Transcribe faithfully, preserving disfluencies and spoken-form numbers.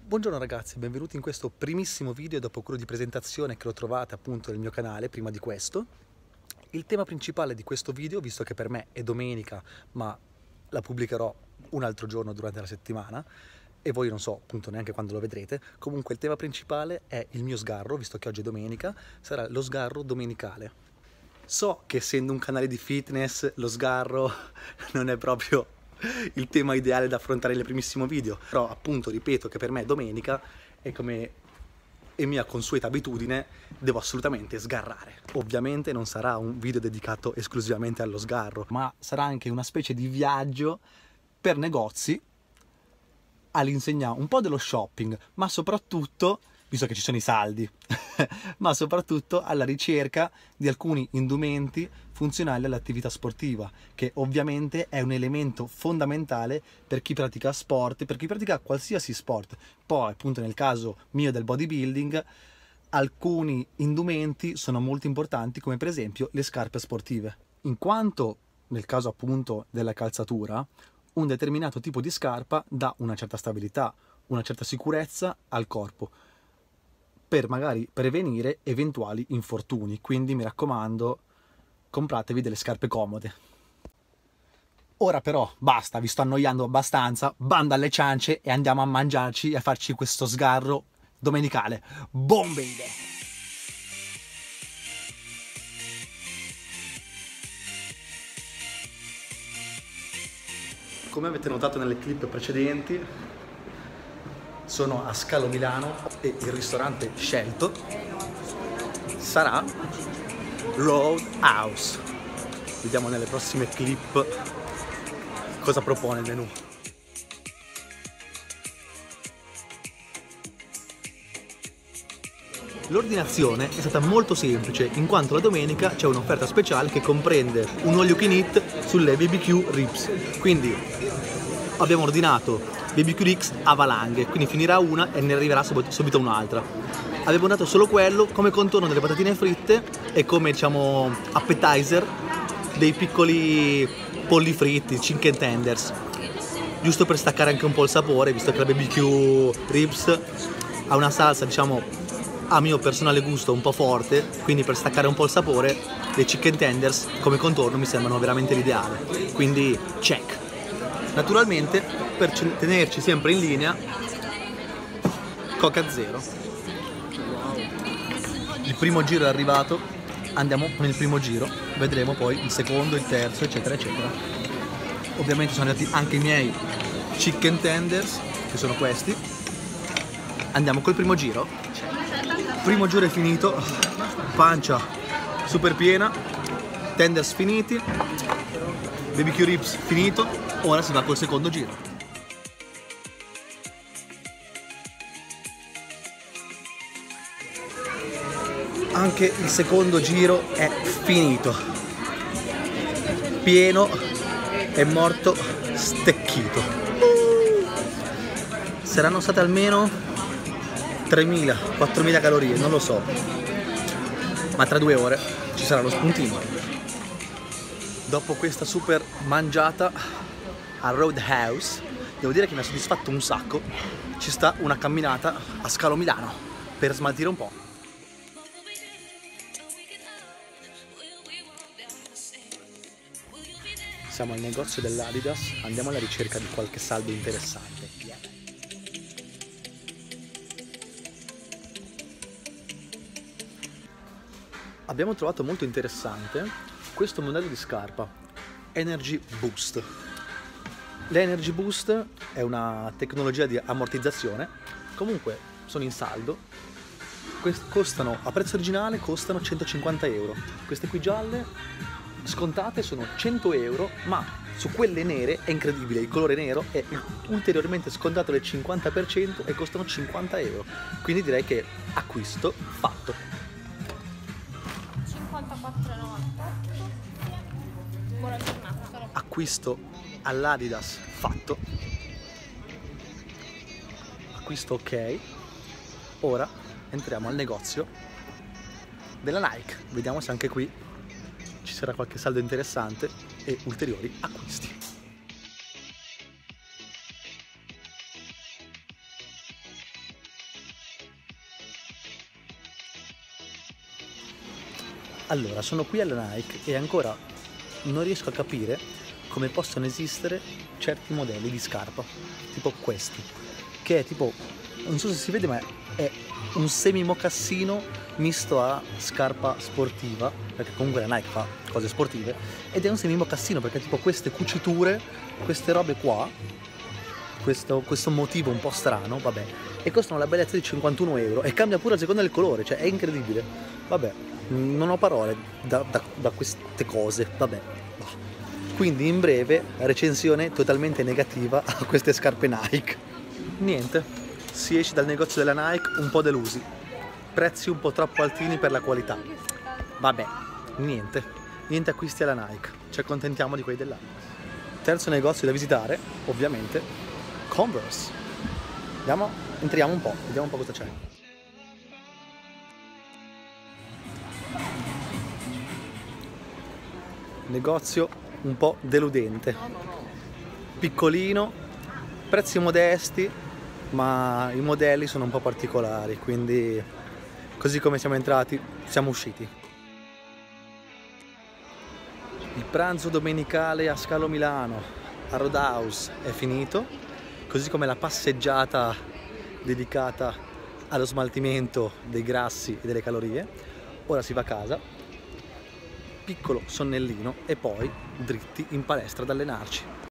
Buongiorno ragazzi, benvenuti in questo primissimo video dopo quello di presentazione che lo trovate appunto nel mio canale prima di questo. Il tema principale di questo video, visto che per me è domenica ma la pubblicherò un altro giorno durante la settimana e voi non so appunto neanche quando lo vedrete, comunque il tema principale è il mio sgarro, visto che oggi è domenica, sarà lo sgarro domenicale. So che essendo un canale di fitness lo sgarro non è proprio il tema ideale da affrontare nel primissimo video, però appunto ripeto che per me domenica e come è mia consueta abitudine devo assolutamente sgarrare. Ovviamente non sarà un video dedicato esclusivamente allo sgarro, ma sarà anche una specie di viaggio per negozi all'insegna un po' dello shopping, ma soprattutto, visto che ci sono i saldi, ma soprattutto alla ricerca di alcuni indumenti funzionali all'attività sportiva, che ovviamente è un elemento fondamentale per chi pratica sport, per chi pratica qualsiasi sport. Poi, appunto, nel caso mio del bodybuilding, alcuni indumenti sono molto importanti, come per esempio le scarpe sportive, in quanto nel caso appunto della calzatura, un determinato tipo di scarpa dà una certa stabilità, una certa sicurezza al corpo, per magari prevenire eventuali infortuni. Quindi mi raccomando, compratevi delle scarpe comode. Ora però basta, vi sto annoiando abbastanza, banda alle ciance e andiamo a mangiarci e a farci questo sgarro domenicale. Bombe idee! Come avete notato nelle clip precedenti, sono a Scalo Milano e il ristorante scelto sarà Roadhouse. Vediamo nelle prossime clip cosa propone il menù. L'ordinazione è stata molto semplice, in quanto la domenica c'è un'offerta speciale che comprende un all you can eat sulle B B Q ribs. Quindi abbiamo ordinato B B Q ribs a valanghe, quindi finirà una e ne arriverà subito un'altra. Avevo dato solo quello, come contorno delle patatine fritte e come, diciamo, appetizer dei piccoli polli fritti, chicken tenders, giusto per staccare anche un po' il sapore, visto che la B B Q ribs ha una salsa, diciamo, a mio personale gusto un po' forte, quindi per staccare un po' il sapore dei chicken tenders come contorno mi sembrano veramente l'ideale, quindi check. Naturalmente, per tenerci sempre in linea, Coca Zero. Il primo giro è arrivato, andiamo con il primo giro, vedremo poi il secondo, il terzo, eccetera eccetera. Ovviamente sono arrivati anche i miei chicken tenders, che sono questi. Andiamo col primo giro. Primo giro è finito, pancia super piena, tenders finiti, B B Q ribs finito, ora si va col secondo giro. Anche il secondo giro è finito, pieno e morto stecchito. Saranno state almeno tremila quattromila calorie, non lo so, ma tra due ore ci sarà lo spuntino. Dopo questa super mangiata a Roadhouse, devo dire che mi ha soddisfatto un sacco. Ci sta una camminata a Scalo Milano per smaltire un po'. Siamo al negozio dell'Adidas, andiamo alla ricerca di qualche saldo interessante. Abbiamo trovato molto interessante questo modello di scarpa, Energy Boost. L'Energy Boost è una tecnologia di ammortizzazione, comunque sono in saldo, costano, a prezzo originale costano centocinquanta euro, queste qui gialle scontate sono cento euro, ma su quelle nere è incredibile, il colore nero è ulteriormente scontato del cinquanta per cento e costano cinquanta euro, quindi direi che acquisto fatto. cinquantaquattro e novantotto. Buona giornata. Acquisto all'Adidas fatto. Acquisto ok. Ora entriamo al negozio della Nike. Vediamo se anche qui ci sarà qualche saldo interessante e ulteriori acquisti. Allora, sono qui alla Nike e ancora non riesco a capire come possono esistere certi modelli di scarpa, tipo questi, che è tipo, non so se si vede, ma è un semi-mocassino misto a scarpa sportiva, perché comunque la Nike fa cose sportive, ed è un semi-mocassino perché tipo queste cuciture, queste robe qua, questo, questo motivo un po' strano, vabbè, e costano la bellezza di cinquantuno euro e cambia pure a seconda del colore, cioè è incredibile. Vabbè, non ho parole da, da, da queste cose, vabbè. Quindi in breve recensione totalmente negativa a queste scarpe Nike. Niente, si esce dal negozio della Nike un po' delusi, prezzi un po' troppo altini per la qualità. Vabbè, niente, niente acquisti alla Nike, ci accontentiamo di quelli della Nike. Terzo negozio da visitare, ovviamente, Converse. Andiamo, entriamo un po', vediamo un po' cosa c'è. Negozio un po' deludente, piccolino, prezzi modesti, ma i modelli sono un po' particolari, quindi così come siamo entrati siamo usciti. Il pranzo domenicale a Scalo Milano, a Roadhouse, è finito, così come la passeggiata dedicata allo smaltimento dei grassi e delle calorie. Ora si va a casa, piccolo sonnellino e poi dritti in palestra ad allenarci.